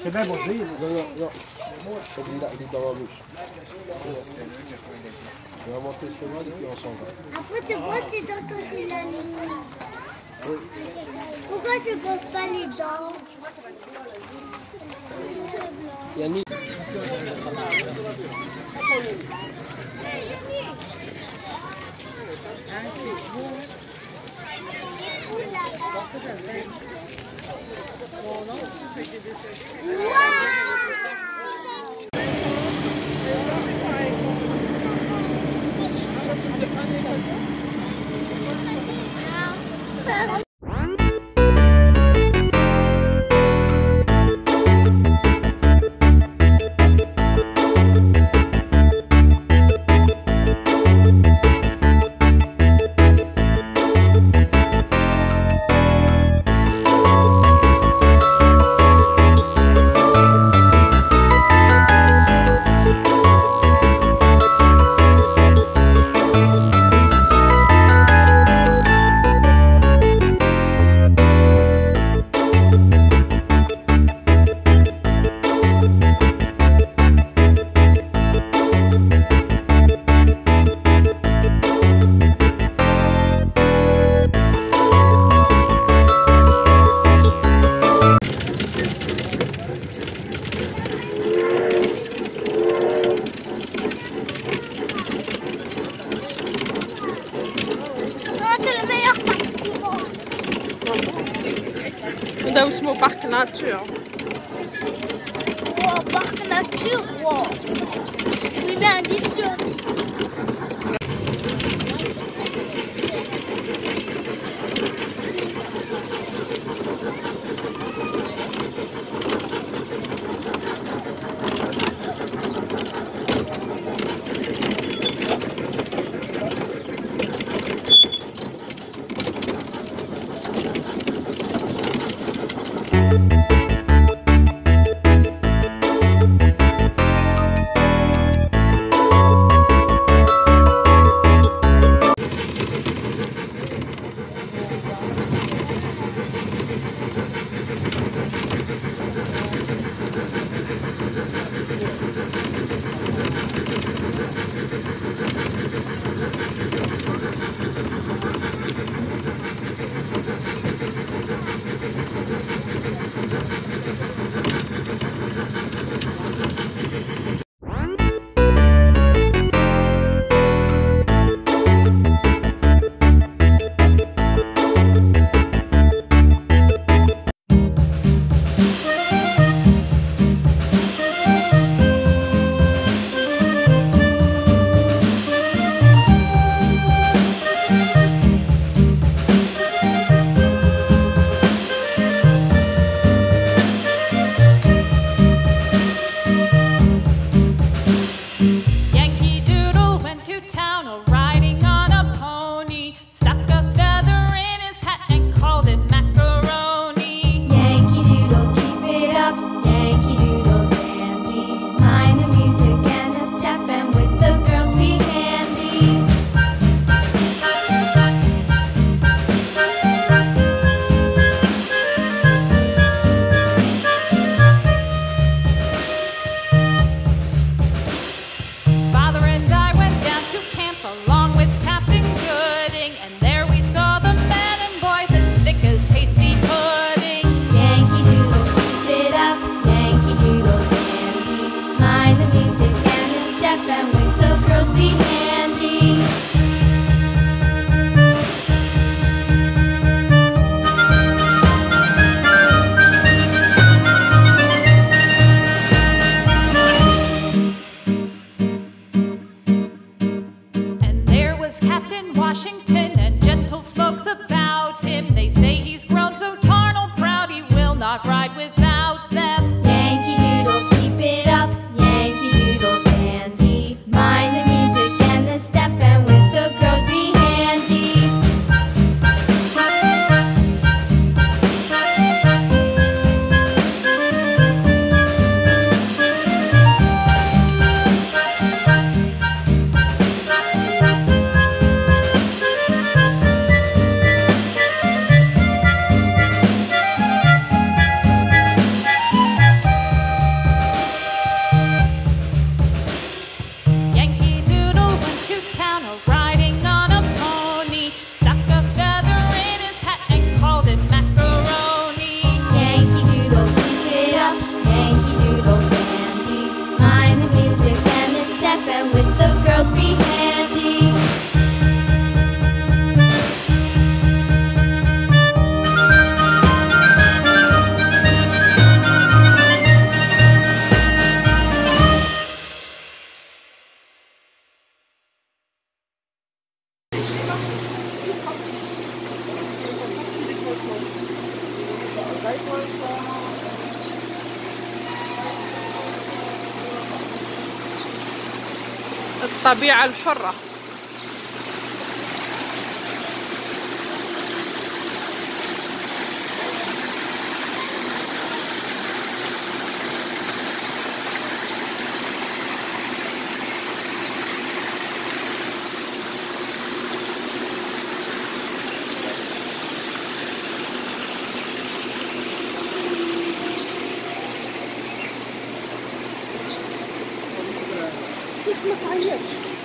C'est bien bon, lui. Non. Il est dans ma bouche. Je vais monter le cheval et puis on s'en va. Après, tu brosses les dents quand c'est la nuit. Pourquoi tu brosses pas les dents? Yannick. ده اسمه بارك ناتور. Wow, parc nature, wow. Je lui mets un 10 sur 10. الطبيعة الحرة. ما تعيطش.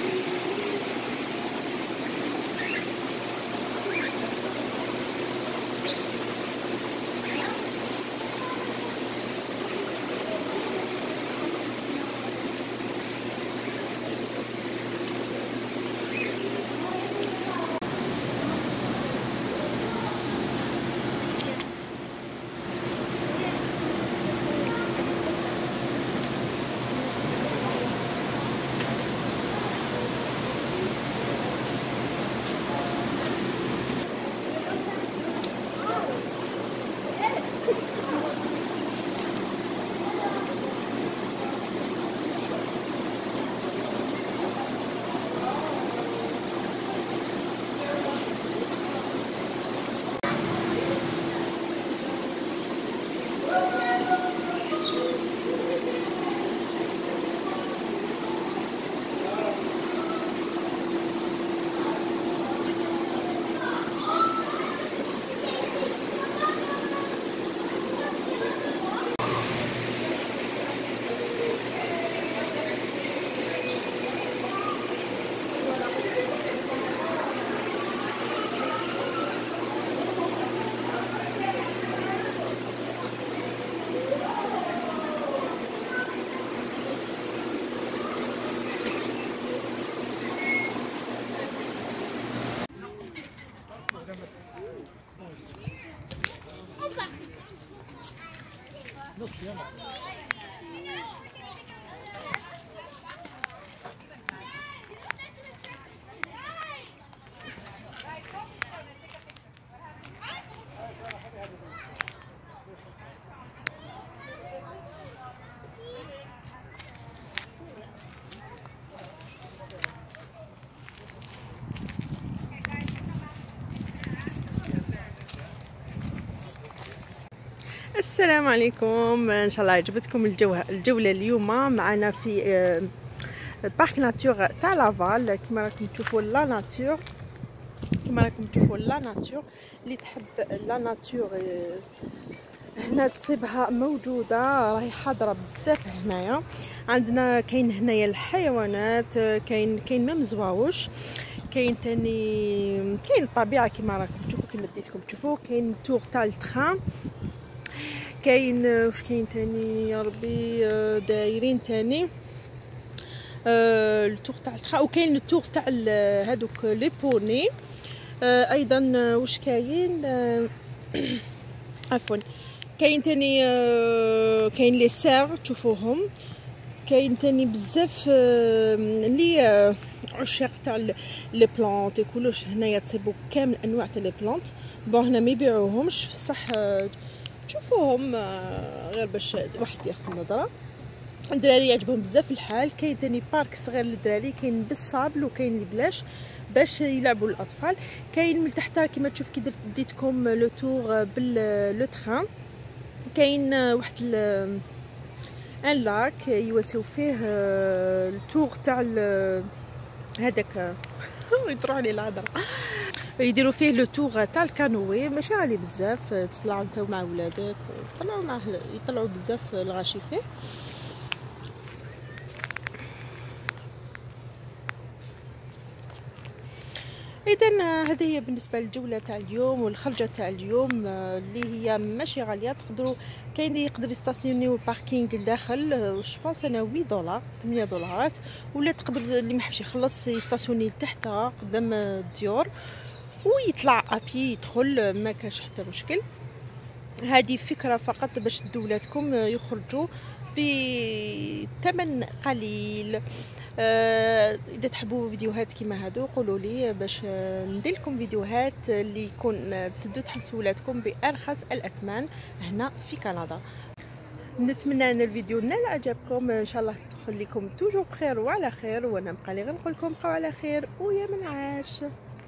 السلام عليكم، ان شاء الله عجبتكم الجوله اليوم معنا في بارك ناتور تاع لافال. كما راكم تشوفوا لا ناتور، اللي تحب لا ناتور هنا تصيبها موجوده، راهي حاضره بزاف هنايا. عندنا كاين هنايا الحيوانات، كاين ميم زواوش، كاين تاني كاين الطبيعه كما راكم تشوفوا، كما ديتكم تشوفوا. كاين تور تاع التخان، كاين واش كاين تاني يا ربي، دايرين تاني التور تاع التخا، وكاين التور تاع هادوك لي بوني ايضا. واش كاين عفوا، كاين تاني كاين لي سير تشوفوهم، كاين تاني بزاف اللي عشاق تاع لي بلانت كلش. هنايا تصيبوا كامل انواع تاع لي بلانت. بون هنا ما يبيعوهمش بصح تشوفوهم غير باش واحد ياخذ نظره. الدراري يعجبهم بزاف الحال. كاين تاني بارك صغير للدراري، كاين بالصابل وكاين اللي بلاش باش يلعبوا الاطفال. كاين من تحت كما تشوف كي ديتكم لو تور باللو تران. كاين واحد ان لاك يواسيو فيه التور تاع هذاك يطرح لي الهضره، يديروا فيه لو تور تاع الكانوي. ماشي غالي بزاف، تطلعوا نتا مع ولادك طلعوا معاه، يطلعوا بزاف الغاشي فيه. اذا هذه هي بالنسبه للجوله تاع اليوم والخرجه تاع اليوم، اللي هي ماشي غاليه. تقدروا كاين اللي يقدر يستاسيونيو باركينغ داخل، واش بونس انا 8 دولارات، ولا تقدر اللي ما حبش يخلص يستاسيوني لتحت قدام الديور ويطلع ابي يدخل، ما كاش حتى مشكل. هذه فكره فقط باش دولاتكم يخرجوا بثمن قليل. اذا تحبوا فيديوهات كيما هادو قولوا لي باش ندير لكم فيديوهات اللي يكون تدو تحسوا ولادكم بارخص الاثمان هنا في كندا. نتمنى ان الفيديو نال عجبكم، ان شاء الله تخليكم توجو بخير وعلى خير، وانا نبقى لي غير نقول لكم بقاو على خير ويا منعاش.